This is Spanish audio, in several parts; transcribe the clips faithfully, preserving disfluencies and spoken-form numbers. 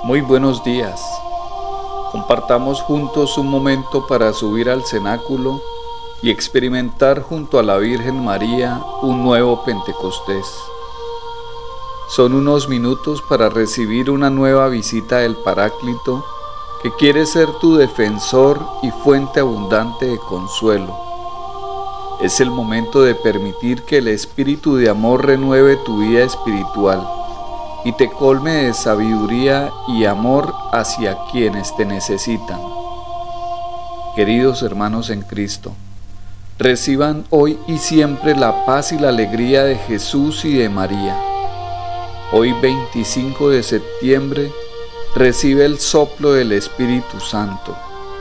Muy buenos días. Compartamos juntos un momento para subir al cenáculo y experimentar junto a la Virgen María un nuevo Pentecostés. Son unos minutos para recibir una nueva visita del Paráclito que quiere ser tu defensor y fuente abundante de consuelo. Es el momento de permitir que el Espíritu de amor renueve tu vida espiritual y te colme de sabiduría y amor hacia quienes te necesitan. Queridos hermanos en Cristo, reciban hoy y siempre la paz y la alegría de Jesús y de María. Hoy veinticinco de septiembre, recibe el soplo del Espíritu Santo.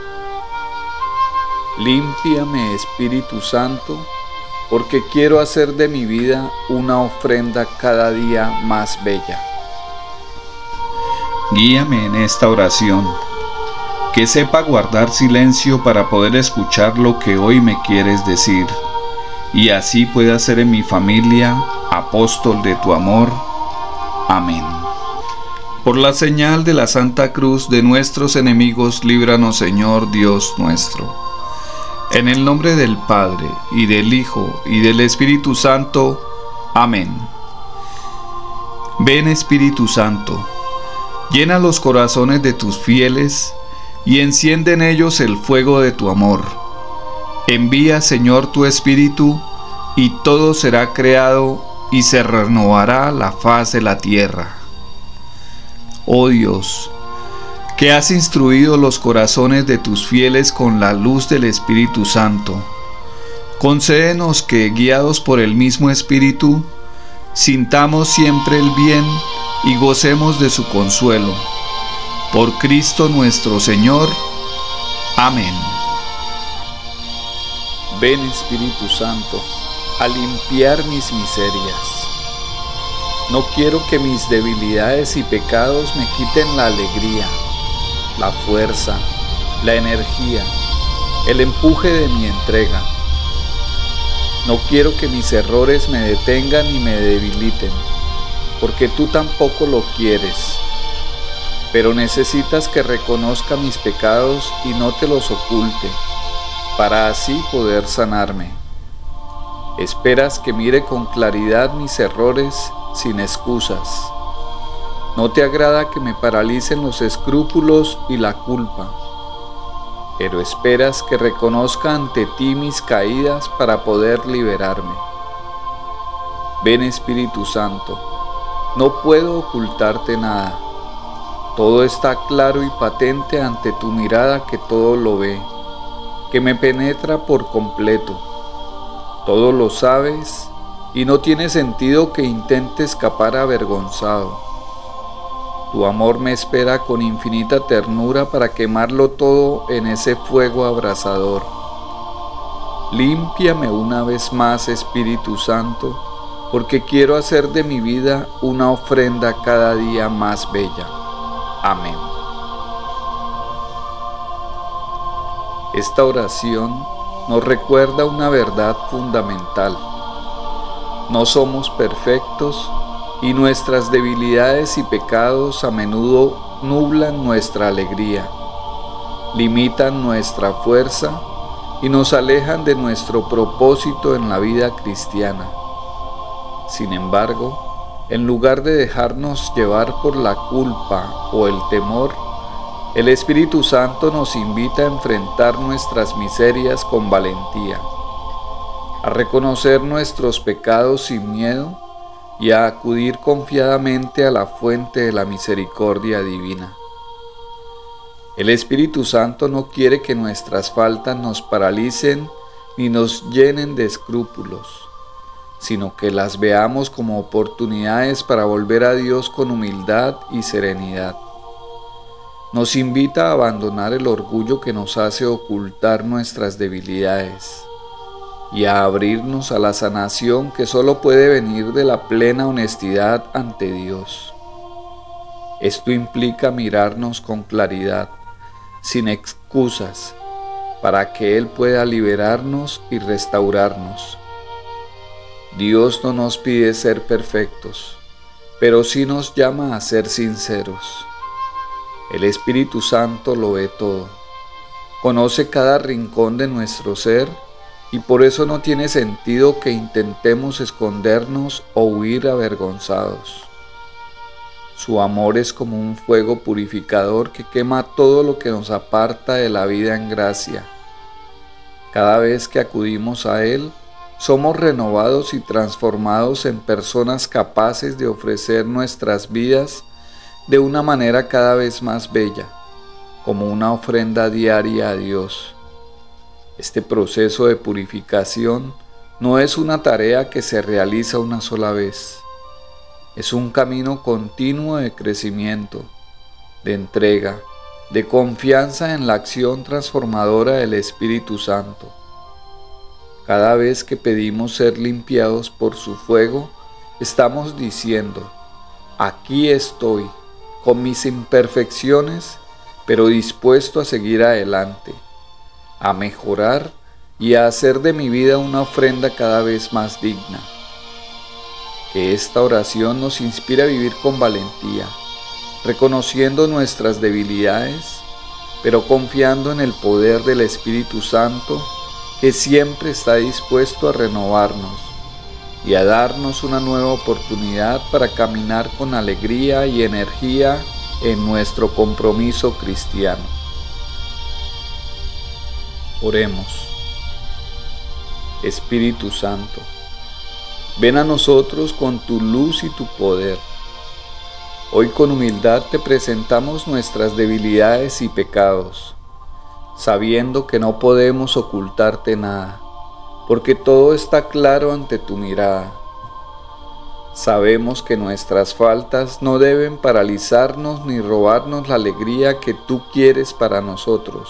Límpiame, Espíritu Santo, porque quiero hacer de mi vida una ofrenda cada día más bella. Guíame en esta oración, que sepa guardar silencio para poder escuchar lo que hoy me quieres decir, y así pueda ser en mi familia apóstol de tu amor. Amén. Por la señal de la Santa Cruz de nuestros enemigos, líbranos, Señor Dios nuestro. En el nombre del Padre, y del Hijo, y del Espíritu Santo. Amén. Ven, Espíritu Santo, llena los corazones de tus fieles, y enciende en ellos el fuego de tu amor. Envía, Señor, tu Espíritu, y todo será creado, y se renovará la faz de la tierra. Oh Dios, que has instruido los corazones de tus fieles con la luz del Espíritu Santo, concédenos que, guiados por el mismo Espíritu, sintamos siempre el bien y gocemos de su consuelo. Por Cristo nuestro Señor. Amén. Ven, Espíritu Santo, a limpiar mis miserias. No quiero que mis debilidades y pecados me quiten la alegría, la fuerza, la energía, el empuje de mi entrega. No quiero que mis errores me detengan y me debiliten, porque tú tampoco lo quieres. Pero necesitas que reconozca mis pecados y no te los oculte, para así poder sanarme. Esperas que mire con claridad mis errores sin excusas. No te agrada que me paralicen los escrúpulos y la culpa, pero esperas que reconozca ante ti mis caídas para poder liberarme. Ven, Espíritu Santo, no puedo ocultarte nada. Todo está claro y patente ante tu mirada que todo lo ve, que me penetra por completo. Todo lo sabes y no tiene sentido que intente escapar avergonzado. Tu amor me espera con infinita ternura para quemarlo todo en ese fuego abrasador. Límpiame una vez más, Espíritu Santo, porque quiero hacer de mi vida una ofrenda cada día más bella. Amén. Esta oración nos recuerda una verdad fundamental. No somos perfectos y nuestras debilidades y pecados a menudo nublan nuestra alegría, limitan nuestra fuerza y nos alejan de nuestro propósito en la vida cristiana. Sin embargo, en lugar de dejarnos llevar por la culpa o el temor, el Espíritu Santo nos invita a enfrentar nuestras miserias con valentía, a reconocer nuestros pecados sin miedo y a acudir confiadamente a la fuente de la misericordia divina. El Espíritu Santo no quiere que nuestras faltas nos paralicen ni nos llenen de escrúpulos, sino que las veamos como oportunidades para volver a Dios con humildad y serenidad. Nos invita a abandonar el orgullo que nos hace ocultar nuestras debilidades y a abrirnos a la sanación que solo puede venir de la plena honestidad ante Dios. Esto implica mirarnos con claridad, sin excusas, para que Él pueda liberarnos y restaurarnos. Dios no nos pide ser perfectos, pero sí nos llama a ser sinceros. El Espíritu Santo lo ve todo. Conoce cada rincón de nuestro ser y por eso no tiene sentido que intentemos escondernos o huir avergonzados. Su amor es como un fuego purificador que quema todo lo que nos aparta de la vida en gracia. Cada vez que acudimos a Él, somos renovados y transformados en personas capaces de ofrecer nuestras vidas de una manera cada vez más bella, como una ofrenda diaria a Dios. Este proceso de purificación no es una tarea que se realiza una sola vez. Es un camino continuo de crecimiento, de entrega, de confianza en la acción transformadora del Espíritu Santo. Cada vez que pedimos ser limpiados por su fuego, estamos diciendo: aquí estoy, con mis imperfecciones, pero dispuesto a seguir adelante, a mejorar y a hacer de mi vida una ofrenda cada vez más digna. Que esta oración nos inspire a vivir con valentía, reconociendo nuestras debilidades, pero confiando en el poder del Espíritu Santo, que siempre está dispuesto a renovarnos y a darnos una nueva oportunidad para caminar con alegría y energía en nuestro compromiso cristiano. Oremos. Espíritu Santo, ven a nosotros con tu luz y tu poder. Hoy con humildad te presentamos nuestras debilidades y pecados, sabiendo que no podemos ocultarte nada, porque todo está claro ante tu mirada. Sabemos que nuestras faltas no deben paralizarnos ni robarnos la alegría que tú quieres para nosotros.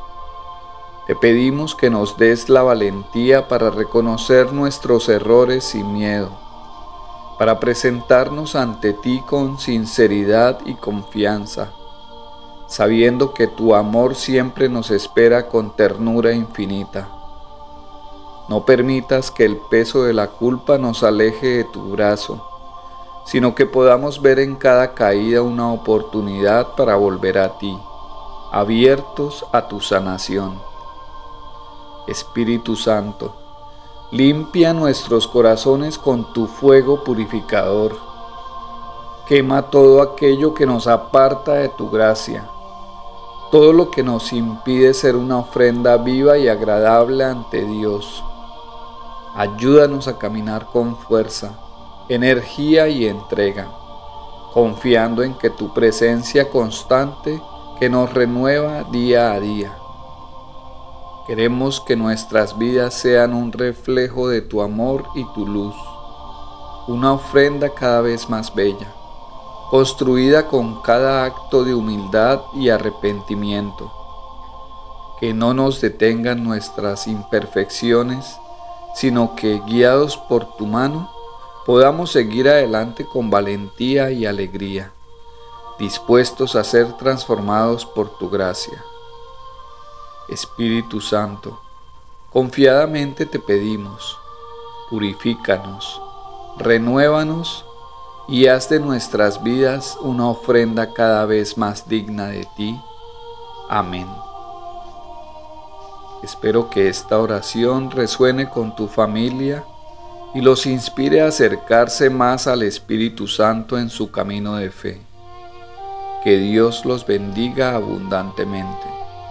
Te pedimos que nos des la valentía para reconocer nuestros errores sin miedo, para presentarnos ante ti con sinceridad y confianza, sabiendo que tu amor siempre nos espera con ternura infinita. No permitas que el peso de la culpa nos aleje de tu brazo, sino que podamos ver en cada caída una oportunidad para volver a ti, abiertos a tu sanación. Espíritu Santo, limpia nuestros corazones con tu fuego purificador. Quema todo aquello que nos aparta de tu gracia, todo lo que nos impide ser una ofrenda viva y agradable ante Dios. Ayúdanos a caminar con fuerza, energía y entrega, confiando en que tu presencia constante que nos renueva día a día. Queremos que nuestras vidas sean un reflejo de tu amor y tu luz, una ofrenda cada vez más bella, construida con cada acto de humildad y arrepentimiento. Que no nos detengan nuestras imperfecciones, sino que, guiados por tu mano, podamos seguir adelante con valentía y alegría, dispuestos a ser transformados por tu gracia. Espíritu Santo, confiadamente te pedimos, purifícanos, renuévanos y haz de nuestras vidas una ofrenda cada vez más digna de ti. Amén. Espero que esta oración resuene con tu familia y los inspire a acercarse más al Espíritu Santo en su camino de fe. Que Dios los bendiga abundantemente.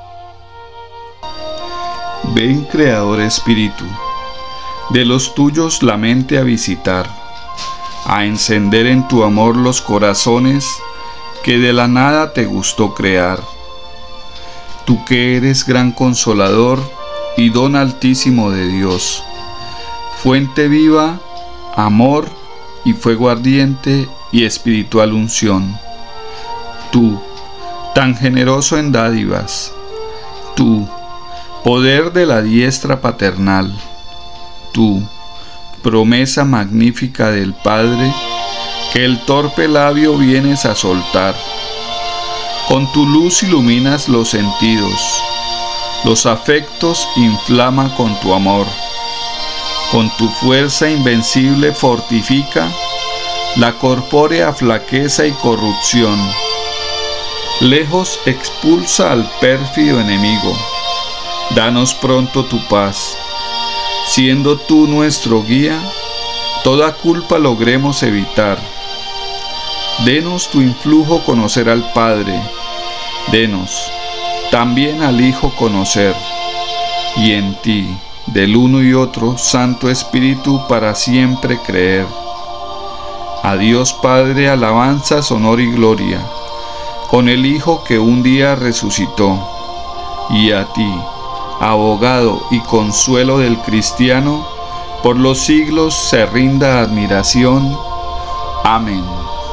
Ven, Creador Espíritu, de los tuyos la mente a visitar, a encender en tu amor los corazones que de la nada te gustó crear. Tú que eres gran consolador y don altísimo de Dios, fuente viva, amor y fuego ardiente y espiritual unción. Tú, tan generoso en dádivas, tú, poder de la diestra paternal, tú, promesa magnífica del Padre, que el torpe labio vienes a soltar. Con tu luz iluminas los sentidos, los afectos inflama con tu amor. Con tu fuerza invencible fortifica la corpórea flaqueza y corrupción. Lejos expulsa al pérfido enemigo. Danos pronto tu paz. Siendo tú nuestro guía, toda culpa logremos evitar. Denos tu influjo conocer al Padre. Denos también al Hijo conocer. Y en ti, del uno y otro, Santo Espíritu, para siempre creer. A Dios Padre alabanzas, honor y gloria, con el Hijo que un día resucitó, y a ti, abogado y consuelo del cristiano, por los siglos se rinda admiración. Amén.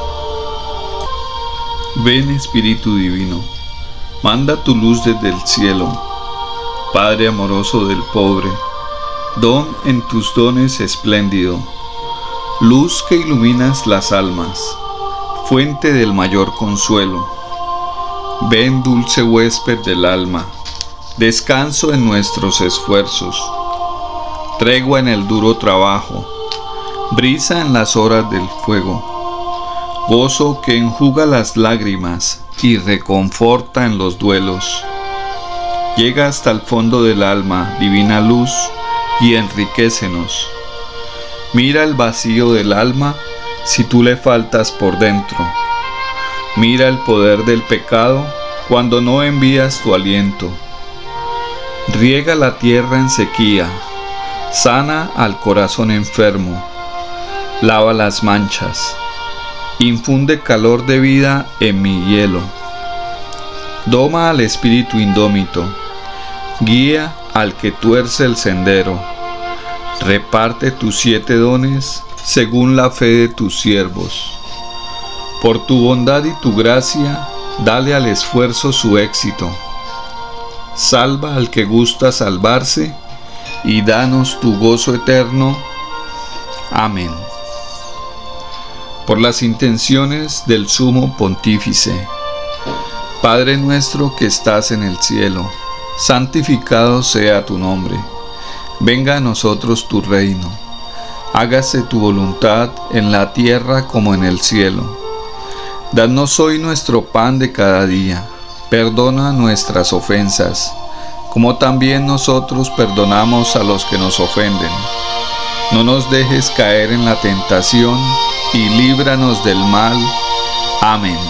Ven Espíritu Divino, manda tu luz desde el cielo, Padre amoroso del pobre, don en tus dones espléndido, luz que iluminas las almas, fuente del mayor consuelo. Ven dulce huésped del alma, descanso en nuestros esfuerzos, tregua en el duro trabajo, brisa en las horas del fuego, gozo que enjuga las lágrimas y reconforta en los duelos. Llega hasta el fondo del alma, divina luz, y enriquécenos. Mira el vacío del alma si tú le faltas por dentro. Mira el poder del pecado cuando no envías tu aliento. Riega la tierra en sequía, sana al corazón enfermo, lava las manchas, infunde calor de vida en mi hielo. Doma al espíritu indómito, guía al que tuerce el sendero. Reparte tus siete dones según la fe de tus siervos. Por tu bondad y tu gracia, dale al esfuerzo su éxito. Salva al que gusta salvarse y danos tu gozo eterno. Amén. Por las intenciones del Sumo Pontífice. Padre nuestro que estás en el cielo, santificado sea tu nombre. Venga a nosotros tu reino. Hágase tu voluntad en la tierra como en el cielo. Danos hoy nuestro pan de cada día. Perdona nuestras ofensas, como también nosotros perdonamos a los que nos ofenden. No nos dejes caer en la tentación, y líbranos del mal. Amén.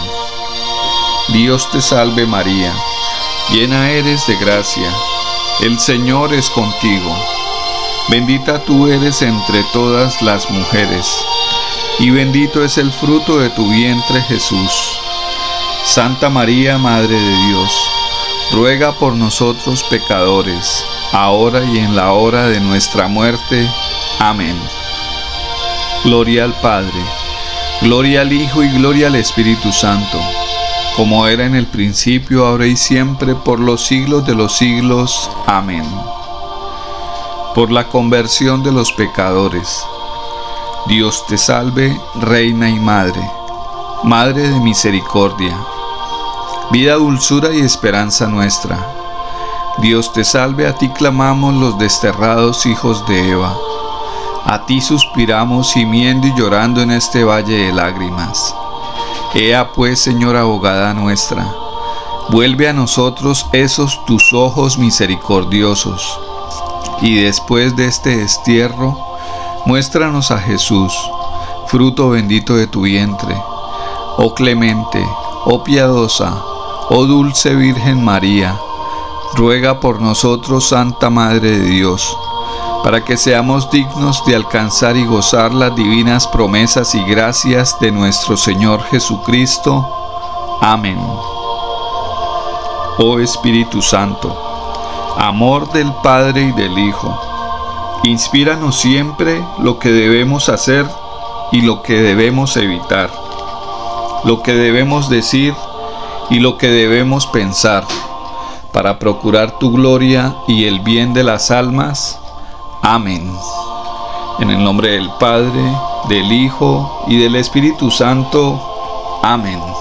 Dios te salve María, llena eres de gracia, el Señor es contigo. Bendita tú eres entre todas las mujeres, y bendito es el fruto de tu vientre Jesús. Santa María, Madre de Dios, ruega por nosotros pecadores, ahora y en la hora de nuestra muerte. Amén. Gloria al Padre, gloria al Hijo y gloria al Espíritu Santo, como era en el principio, ahora y siempre, por los siglos de los siglos. Amén. Por la conversión de los pecadores. Dios te salve, Reina y Madre, Madre de misericordia, vida, dulzura y esperanza nuestra. Dios te salve, a ti clamamos los desterrados hijos de Eva. A ti suspiramos gimiendo y llorando en este valle de lágrimas. Ea pues, Señora abogada nuestra, vuelve a nosotros esos tus ojos misericordiosos, y después de este destierro, muéstranos a Jesús, fruto bendito de tu vientre. Oh clemente, oh piadosa, oh dulce Virgen María, ruega por nosotros, Santa Madre de Dios, para que seamos dignos de alcanzar y gozar las divinas promesas y gracias de nuestro Señor Jesucristo. Amén. Oh Espíritu Santo, amor del Padre y del Hijo, inspíranos siempre lo que debemos hacer y lo que debemos evitar, lo que debemos decir y lo que debemos pensar, para procurar tu gloria y el bien de las almas. Amén. En el nombre del Padre, del Hijo y del Espíritu Santo. Amén.